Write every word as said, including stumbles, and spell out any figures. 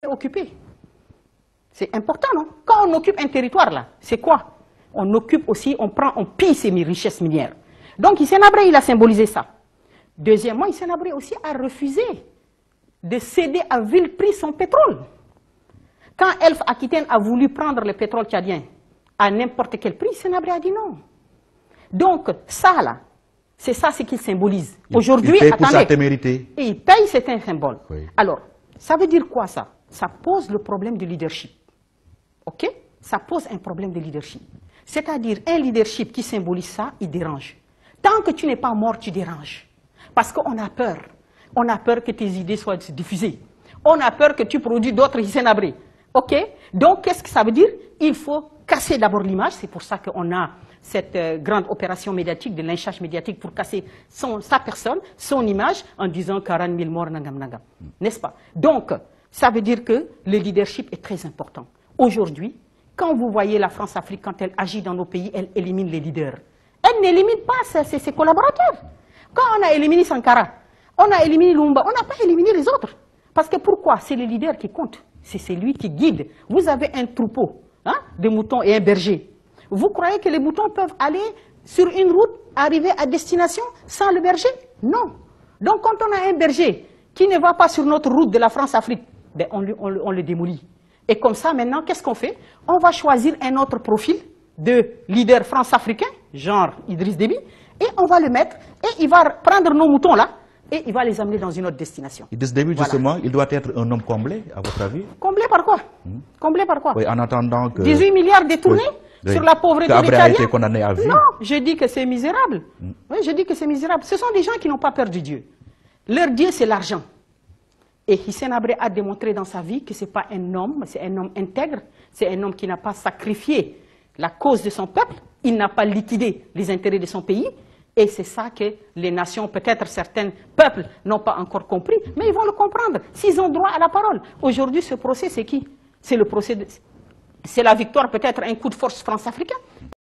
Occupé. C'est important, non? Quand on occupe un territoire, là, c'est quoi? On occupe aussi, on prend, on pille ses richesses minières. Donc, Hissène Habré, il a symbolisé ça. Deuxièmement, Hissène Habré aussi a refusé de céder à vil prix son pétrole. Quand Elf Aquitaine a voulu prendre le pétrole tchadien à n'importe quel prix, Hissène Habré a dit non. Donc, ça, là, c'est ça ce qu'il symbolise. Aujourd'hui, il paye attendez, pour sa témérité. Et il paye, c'est un symbole. Oui. Alors, ça veut dire quoi, ça? Ça pose le problème de leadership. OK? Ça pose un problème de leadership. C'est-à-dire, un leadership qui symbolise ça, il dérange. Tant que tu n'es pas mort, tu déranges. Parce qu'on a peur. On a peur que tes idées soient diffusées. On a peur que tu produis d'autres Hissène Habré. OK? Donc, qu'est-ce que ça veut dire? Il faut casser d'abord l'image. C'est pour ça qu'on a cette euh, grande opération médiatique, de lynchage médiatique pour casser son, sa personne, son image, en disant quarante mille morts, nangam, nangam. N'est-ce pas? Donc, ça veut dire que le leadership est très important. Aujourd'hui, quand vous voyez la France-Afrique, quand elle agit dans nos pays, elle élimine les leaders. Elle n'élimine pas ses, ses collaborateurs. Quand on a éliminé Sankara, on a éliminé Lumumba, on n'a pas éliminé les autres. Parce que pourquoi? C'est le leader qui compte. C'est celui qui guide. Vous avez un troupeau hein, de moutons et un berger. Vous croyez que les moutons peuvent aller sur une route, arriver à destination sans le berger? Non. Donc quand on a un berger qui ne va pas sur notre route de la France-Afrique, ben on, lui, on, on le démolit. Et comme ça, maintenant, qu'est-ce qu'on fait? On va choisir un autre profil de leader france-africain, genre Idriss Déby, et on va le mettre, et il va prendre nos moutons là, et il va les amener dans une autre destination. Idriss Déby, Voilà. justement, il doit être un homme comblé, à votre avis? Comblé par quoi? hmm. Comblé par quoi? Oui, en attendant que... dix-huit milliards détournés oui, sur oui. la pauvreté des Tchadiens. a été condamné à vie. Non, je dis que c'est misérable. Hmm. Oui, je dis que c'est misérable. Ce sont des gens qui n'ont pas peur du Dieu. Leur Dieu, c'est l'argent. Et Hissène Habré a démontré dans sa vie que ce n'est pas un homme, c'est un homme intègre, c'est un homme qui n'a pas sacrifié la cause de son peuple, il n'a pas liquidé les intérêts de son pays, et c'est ça que les nations, peut-être certains peuples, n'ont pas encore compris, mais ils vont le comprendre, s'ils ont droit à la parole. Aujourd'hui, ce procès, c'est qui? C'est le procès de... C'est la victoire, peut-être un coup de force France-africain.